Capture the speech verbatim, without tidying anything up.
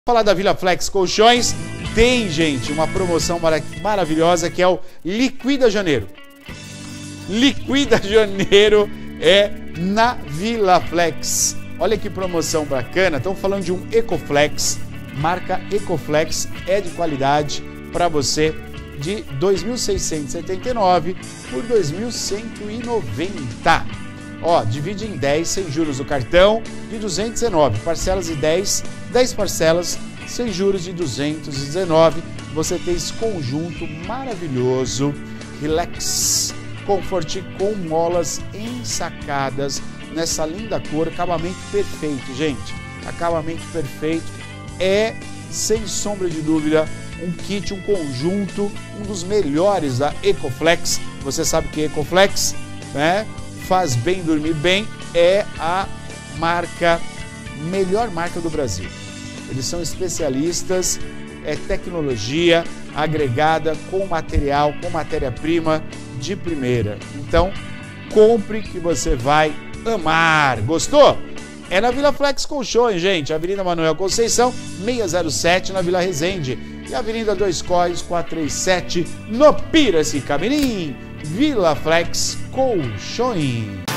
Falar da Vila Flex Colchões, tem, gente, uma promoção mara maravilhosa que é o Liquida Janeiro. Liquida Janeiro é na Vila Flex. Olha que promoção bacana, estamos falando de um Ecoflex, marca Ecoflex, é de qualidade para você, de dois mil seiscentos e setenta e nove por dois mil cento e noventa. Ó, divide em dez sem juros do cartão de duzentos e dezenove, parcelas de dez, dez parcelas sem juros de duzentos e dezenove. Você tem esse conjunto maravilhoso, Relax Comfort com molas ensacadas nessa linda cor, acabamento perfeito, gente. Acabamento perfeito, é sem sombra de dúvida um kit, um conjunto, um dos melhores da Ecoflex. Você sabe que Ecoflex, né? Faz bem dormir bem, é a marca, melhor marca do Brasil. Eles são especialistas, é tecnologia agregada com material, com matéria-prima de primeira. Então, compre que você vai amar. Gostou? É na Vila Flex Colchões, gente. Avenida Manuel Conceição, seiscentos e sete, na Vila Resende. E Avenida Dois Córregos, quatrocentos e trinta e sete, no Piracicamirim. Vila Flex Colchões.